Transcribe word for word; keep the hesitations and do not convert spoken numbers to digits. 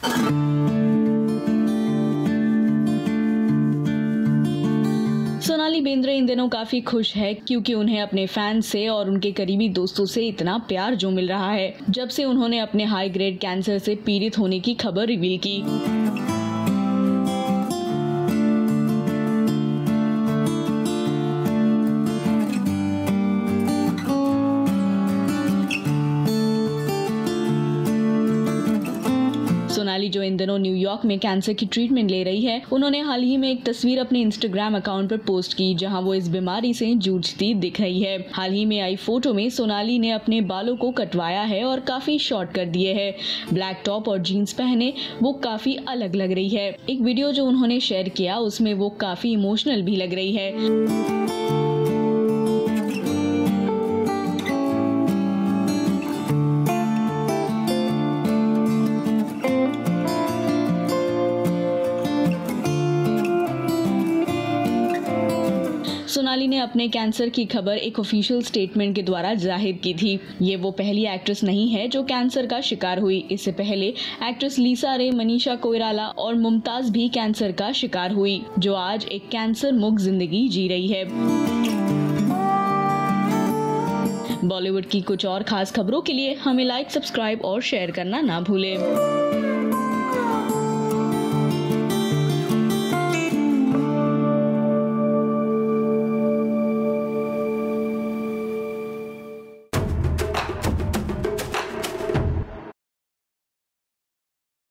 सोनाली बेंद्रे इन दिनों काफी खुश है क्योंकि उन्हें अपने फैंस से और उनके करीबी दोस्तों से इतना प्यार जो मिल रहा है जब से उन्होंने अपने हाई ग्रेड कैंसर से पीड़ित होने की खबर रिवील की। सोनाली जो इन दिनों न्यूयॉर्क में कैंसर की ट्रीटमेंट ले रही है, उन्होंने हाल ही में एक तस्वीर अपने इंस्टाग्राम अकाउंट पर पोस्ट की जहां वो इस बीमारी से जूझती दिख रही है। हाल ही में आई फोटो में सोनाली ने अपने बालों को कटवाया है और काफी शॉर्ट कर दिए हैं। ब्लैक टॉप और जीन्स पहने वो काफी अलग लग रही है। एक वीडियो जो उन्होंने शेयर किया उसमें वो काफी इमोशनल भी लग रही है। सोनाली ने अपने कैंसर की खबर एक ऑफिशियल स्टेटमेंट के द्वारा जाहिर की थी। ये वो पहली एक्ट्रेस नहीं है जो कैंसर का शिकार हुई। इससे पहले एक्ट्रेस लीसा रे, मनीषा कोइराला और मुमताज भी कैंसर का शिकार हुई, जो आज एक कैंसर मुक्त जिंदगी जी रही है। बॉलीवुड की कुछ और खास खबरों के लिए हमें लाइक, सब्सक्राइब और शेयर करना ना भूलें।